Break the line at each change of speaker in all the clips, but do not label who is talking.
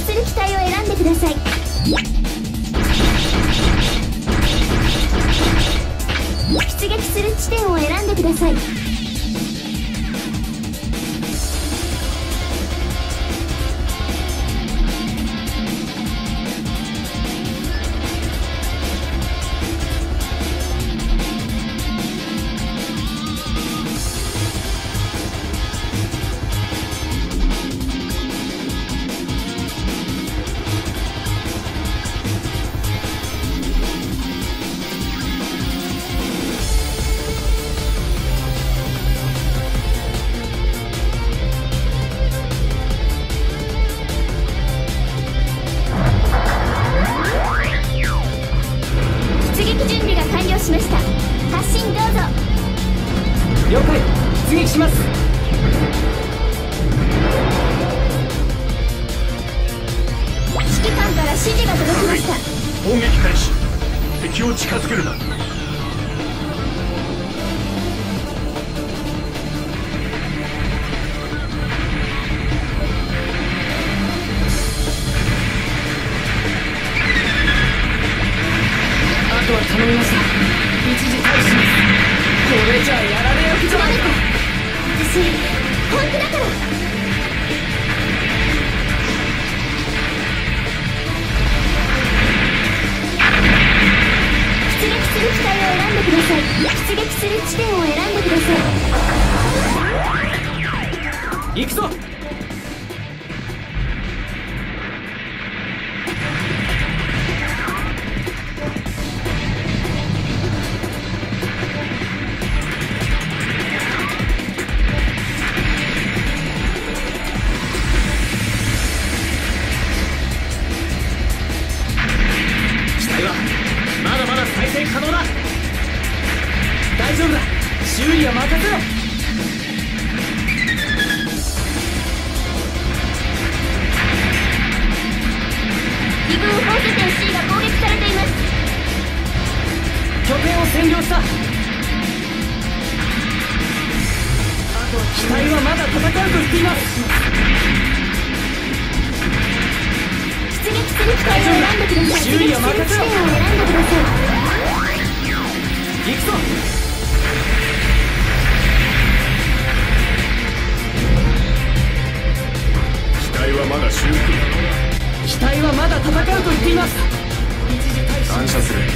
する機体を選んでください。出撃する地点を選んでください。しました。発進どうぞ。
了解。出撃します。
指揮官から指示が届きました。
砲撃開始。敵を近づけるな。
あとは頼みました。一時退避します。これじゃあやられ役じゃないか。
私本気だから。出撃する機体を選んでください。出撃する地点を選んでください。
行くぞ。
まだまだ再生可能だ。
大丈夫だ。修理は任せろ。
自分放射線 C が攻撃されています。
拠点を占領した。あとは機体はまだ戦うと言っています。
出撃する機体を選んでください。
修理は任せろ。
出撃する地点を選んでください。
行くぞ。
機体はまだ修復可能だ。
機体はまだ戦うと言っています。一時退避。
感謝する。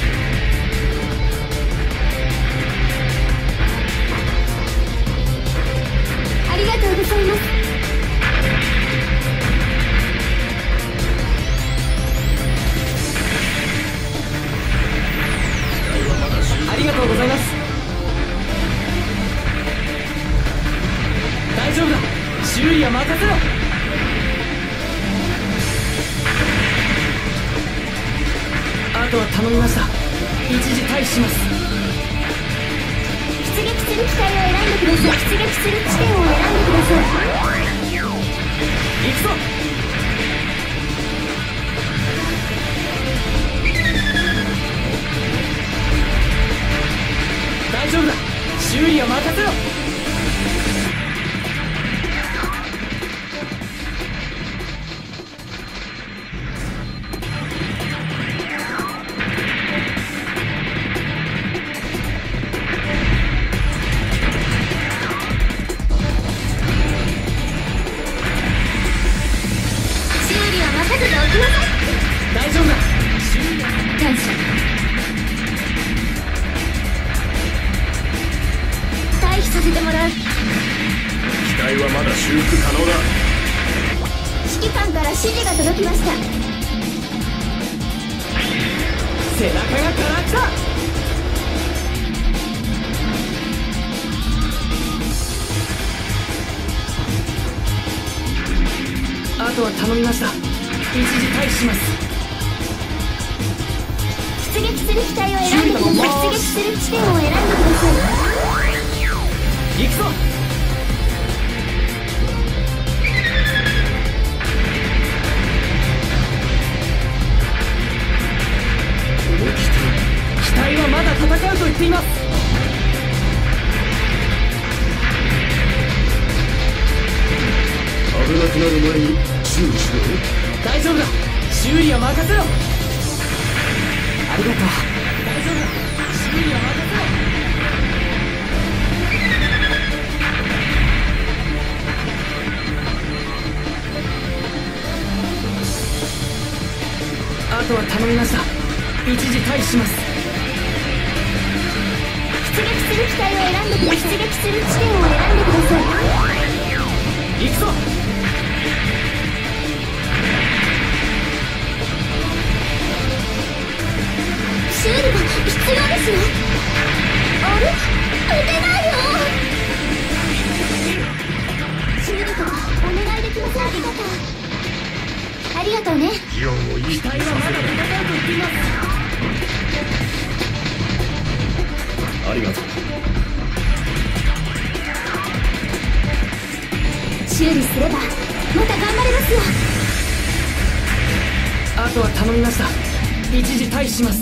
ありがとうございます。
ありがとうございます。大丈夫だ。修理は任せろ。あとは頼みました。一時退避します。
出撃する機体を選んでください。出撃する地点を選んでください。
行くぞ。大丈夫だ。修理は任せろ。
修理は任せておきなさい。
大丈夫だ。修理は
感謝。退避させてもらう。
機体はまだ修復可能だ。
指揮官から指示が届きました。
背中がから来た。あとは頼みました。一時退避します。
出撃する機体を選んでください。出撃する地点を選んでください。
行くぞ。この機体はまだ戦うと言っています。
危なくなる前に注意しろ。
大丈夫だ。 修理は任せろ。ありがとう。大丈夫だ。修理は任せろ。あとは頼みました。一時退避します。
出撃する機体を選んでください。出撃する地点を選んでください。
行くぞ。
修理が必要ですよ。あれ、撃てないよ。修理とかお願いできませんか。ありがとうね。
ジオンをいい
機体はまだ戦うと言っています。
ありがとう。
修理すればまた頑張れますよ。
あとは頼みました。一時退避します。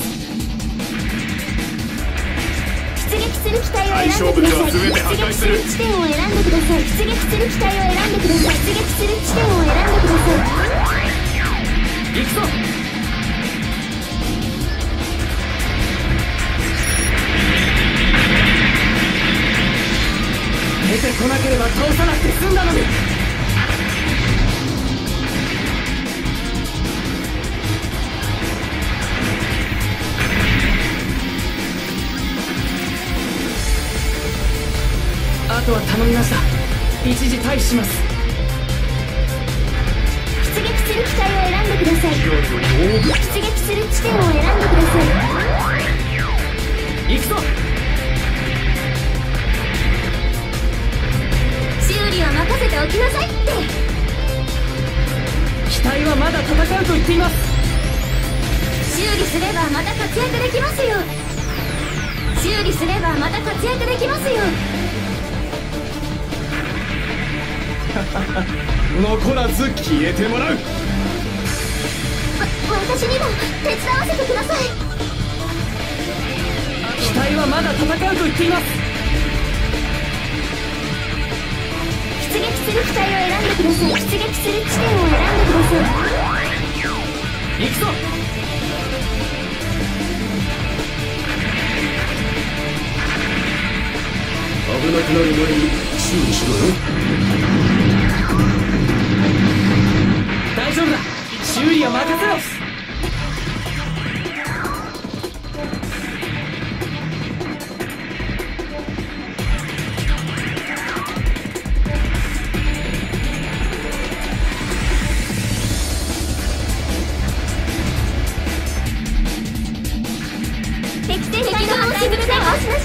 出撃する機体を選んでください。出撃する地点を選んでください。出撃する機体を選んでください。出撃する地点を選んでください。
行くぞ。出てこなければ倒さなくて済んだのに。あとは頼みました。一時退避します。
出撃する機体を選んでください。出撃する地点を選んでください。
行くぞ。
修理は任せておきなさいって。
機体はまだ戦うと言っています。
修理すればまた活躍できますよ。修理すればまた活躍できますよ。
残らず消えてもらう。
私にも手伝わせてください。
機体はまだ戦うと言っています。
出撃する機体を選んでください。出撃する地点を選んでください。
行くぞ。
危なくなる前に修理しろよ。
大丈夫だ。修理は任せろ。
敵戦隊の破壊部隊を押しました。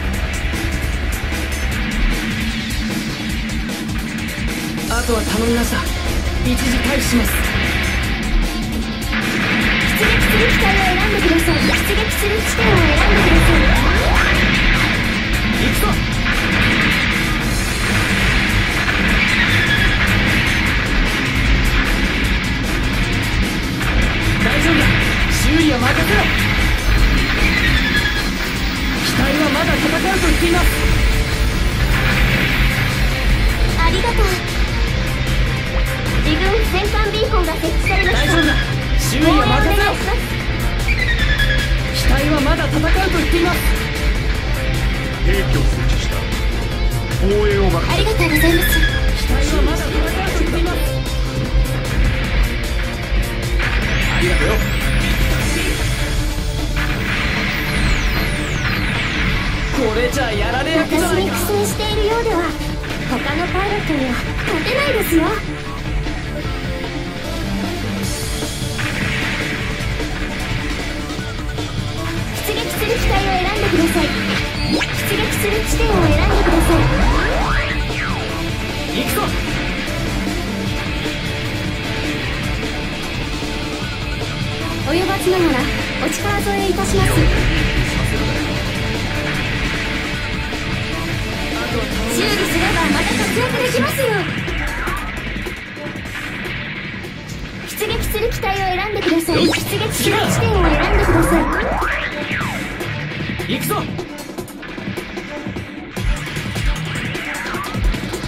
あとは頼みました。一時退避します。
出撃する機体を選んでください。出撃する地点を選んでください。
行くぞ。大丈夫だ。修理は任せろ。機体はまだ戦うと言っています。
ありがとう。自軍戦艦ビーコンが設置されました。
大丈夫だ。修理は任せろ。機体はまだ戦うと言っています。
兵器を設置した。防衛を任
ありがとうございます。
機体はまだ戦うと言っています。
ありがとうよ。
これじゃやられ役じゃ
私に
ないか。
苦戦しているようでは他のパイロットには勝てないですよ。出撃する機体を選んでください。出撃する地点を選んでください。
行くぞ。
及ばずながらお力添えいたします。修理すればまた活躍できますよ。出撃する機体を選んでください。出撃する地点を選んでください。
行くぞ。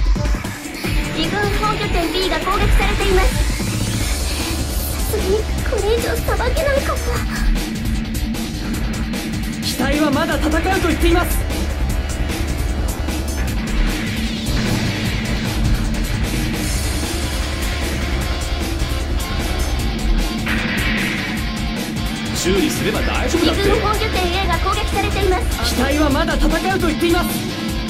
自軍本拠点 B が攻撃されています。さすがにこれ以上さばけないかも。
機体はまだ戦うと言っています。
修理すれば大丈夫だって。
自軍防御点 A が攻撃されています。
機体はまだ戦うと言っています。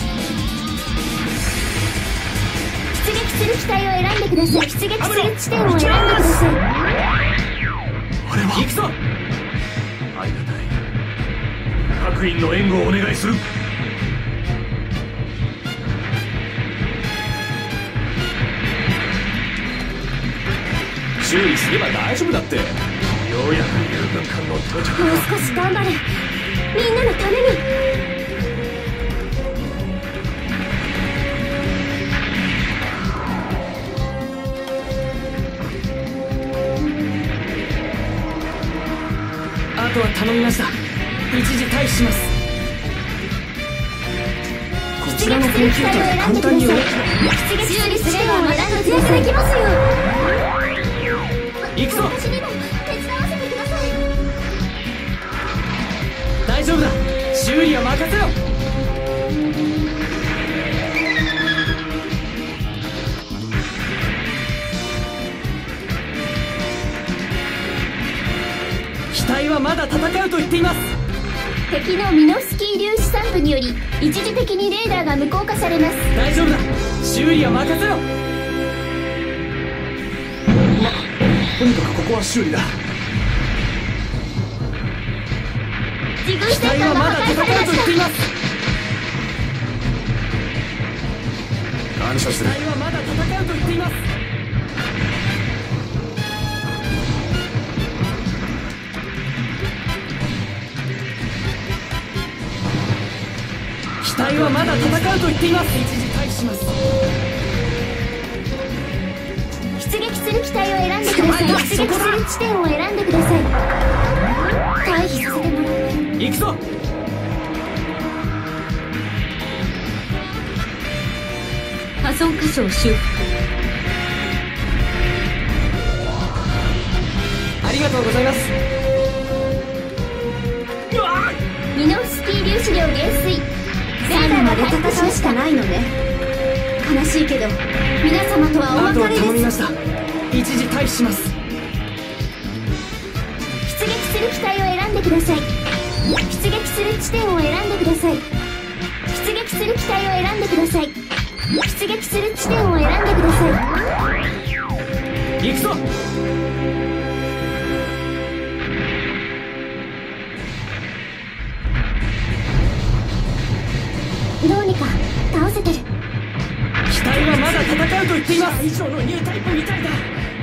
出撃する機体を選んでください。出撃する地点を選んでください。
あれは
行くぞ。
ありがたい。各員の援護をお願いする。
修理すれば大丈夫だって。
ようやく遊軍艦の到着
もう少し頑張れ。みんなのために。
あとは頼みました。一時退避します。こちらのコンピューターで簡単に動き
出撃する地点を選んでください。できますよ。
行くぞ。
私にも手伝わせてください。
大丈夫だ。修理は任せろ。機体はまだ戦うと言っています。
敵のミノフスキー粒子散布により一時的にレーダーが無効化されます。
大丈夫だ。修理は任せろ。
とにかくここは修理だ。
自軍
機
戦艦が
体はまだ
破壊されま
戦うと言ってい
し
ます。
感謝する。
機体はまだ戦うと言っています。機体はまだ戦うと言っています。一時退避します。
た。出撃する機体を選んでください。出撃する地点を選んでください。退避させてもらう。
行くぞ。
破損箇所を修復。
ありがとうございます。
ミノフスキー粒子量減衰。最後まで戦うしかないのね。悲しいけど皆様とはお
あとは
別れで。
頼みますした。一時退避します。
出撃する機体を選んでください。出撃する地点を選んでください。出撃する機体を選んでください。出撃する地点を選んでくださ
行くぞ。
い。どうにか倒せてる。
機体はまだ戦うと言っています。以上のニュータイプみたいだ。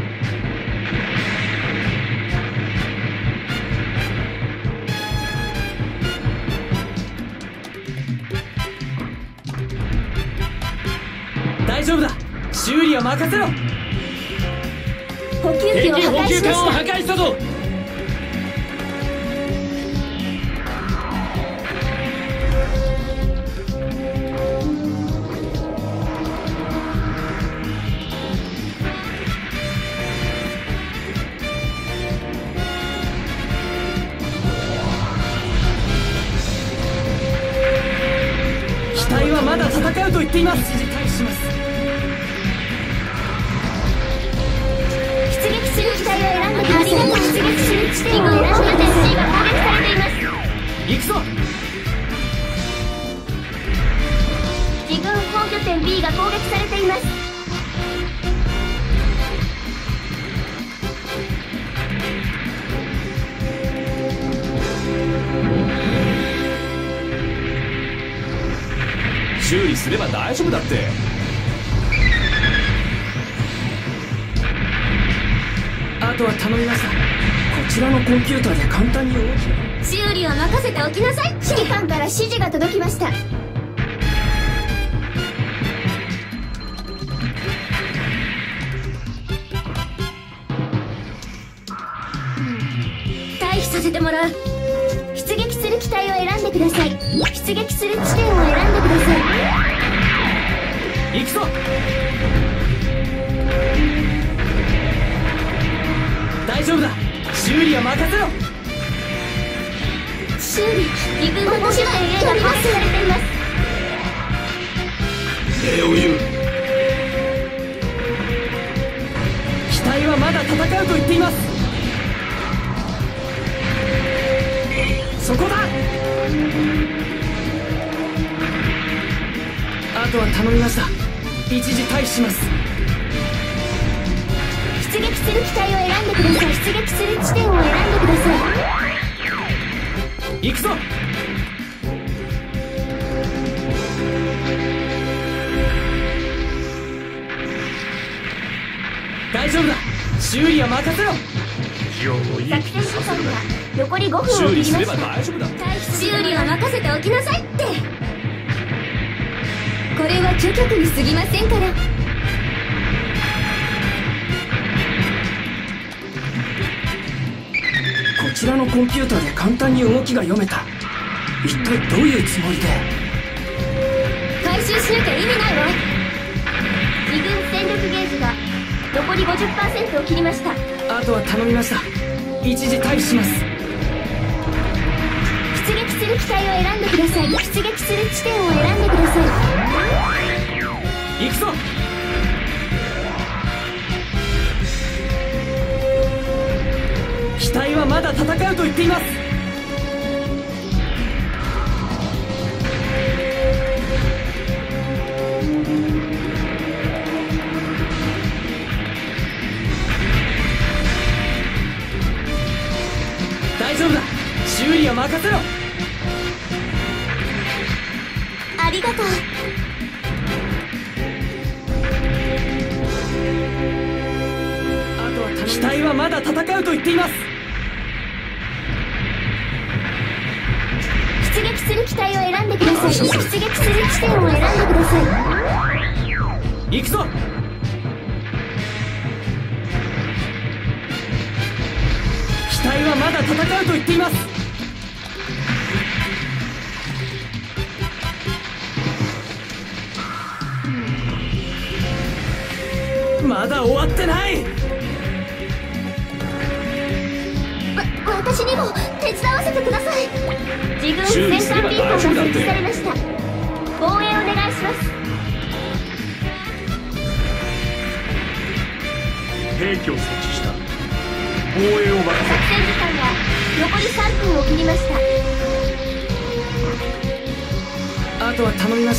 大丈夫だ。修理は任せろ。
補給機を破壊しました。
壊したぞ。機体はまだ戦うと言っています。一時退避します。
出撃する機体を選んでください。出撃する地点を選んでください。が攻撃されています。
行くぞ。
自軍防御点 B が攻撃されています。
修理すれば大丈夫だって。
あとは頼みました。こちらのコンピューターで簡単に動き。
修理は任せておきなさい。指揮官から指示が届きました。退避させてもらう。出撃する機体を選んでください。出撃する地点を選んでください。
行くぞ。大丈夫だ。 修理は任せろ。
修理、自分の攻撃点 A が攻撃されています。
礼を言う。
機体はまだ戦うと言っています。そこだ。あとは頼みました。一時退避します。
出撃する機体を選んでください。出撃する地点を選んでください。
行くぞ。大丈夫だ。修理は任せろ。
気をいい
作戦時間が残り5分を切りました。
大丈夫だ。
修理は任せておきなさいって。これは虚極に過ぎませんから。
こちらのコンピューターで簡単に動きが読めた。一体どういうつもりで。
回収しなきゃ意味ないわ。自軍戦力ゲージが残り 50% を切りました。
あとは頼みました。一時退避します。
出撃する機体を選んでください。出撃する地点を選んでください。
行くぞ。機体はまだ戦うと言っています。大丈夫だ。修理は任せろ。
ありがとう。
あとは機体はまだ戦うと言っています。
出撃する機体を選んでください。出撃する地点を選んでください。
行くぞ。機体はまだ戦うと言っています。まだ終わってない。
私にも手伝わせてください。自軍戦艦ビーコンが設置されました。防衛お願いします。
兵器を設置した。防衛を任せ。
作戦時間が残り3分を切りました。
あとは頼みました。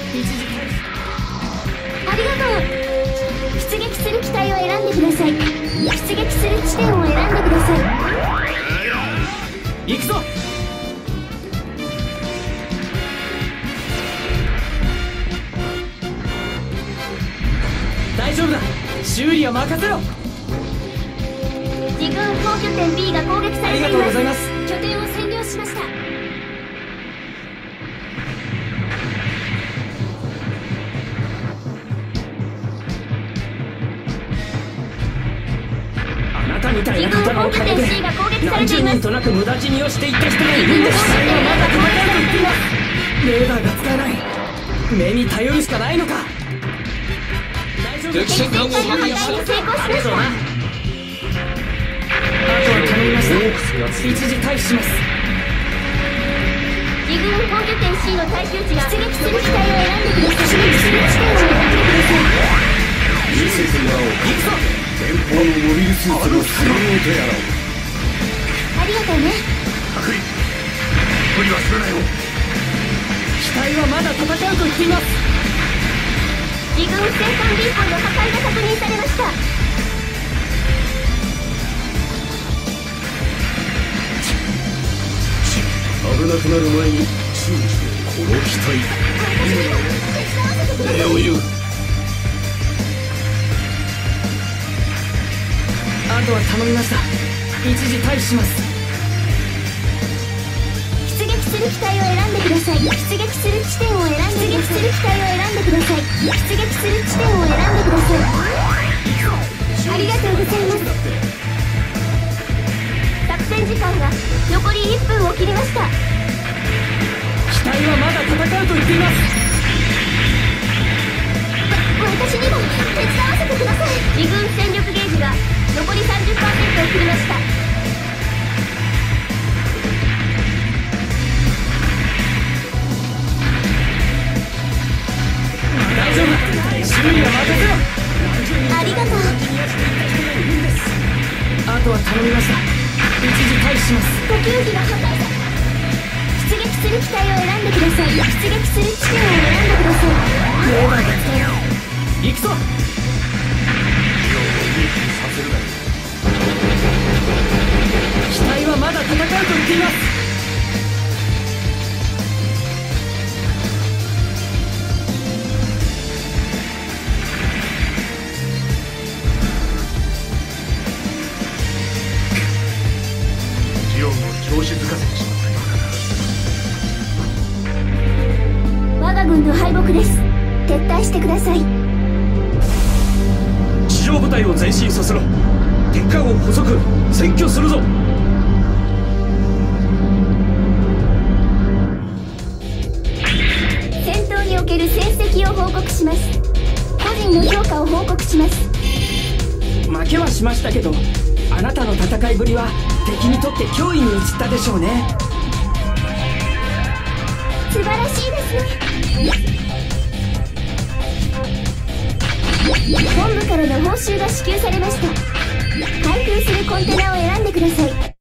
ありがとう。出撃する機体を選んでください。出撃する地点を選んでください。
行くぞ。大丈夫だ。修理は任せろ。
自軍皇拠点 B が攻撃さ
ありが
れています。
とうございます。
拠点を占領しました。
あなたみたいな方のおかげで何十人となく無駄死にをしていった人がいるんです。機体はまだ戦うと言っています。レーダーが使えない。目に頼るしかないのか。大丈夫だ。
敵戦艦を破壊した。
成功しました。
あとは頼みました。一時退避します。
自軍本拠点 C の対空地が出撃する機体を選んでください。出撃する地点を選んでください。
見せてもらおう。
行くぞ。
前方のモビルスーツの使用手やらを。
ありがとうね。
白衣無理はするなよ。
機体はまだ戦うと言っています。
自軍戦艦ビーコンの破壊が確認されました。
危なくなる前に注意してこの機体。礼を言う。
あとは頼みました。一時退避します。
出撃する機体を選んでください。出撃する地点を選んでください。出撃する機体を選んでください。出撃する地点を選んでください。ありがとうございます。作戦時間が残り1分を切りました。
機体はまだ戦うと言っています。
私にも手伝わせてください。自軍戦力ゲージが残り 30% を切りました。
とは頼みました。一時退避します。
補給機が破壊さ出撃する機体を選んでください。出撃する地点を選んでください。
レーダーが使えない。行くぞ。
ジオンを撃破させるな。
機体はまだ戦うと言っています。
ジオンを調子づかせてしまったようだな。
我が軍の敗北です。撤退してください。
地上部隊を前進させろ。敵艦を捕捉占拠するぞ。
戦闘における戦績を報告します。個人の評価を報告します。
負けはしましたけど、あなたの戦いぶりは敵にとって脅威に移ったでしょうね。
素晴らしいですね。本部からの報酬が支給されました。開封するコンテナを選んでください。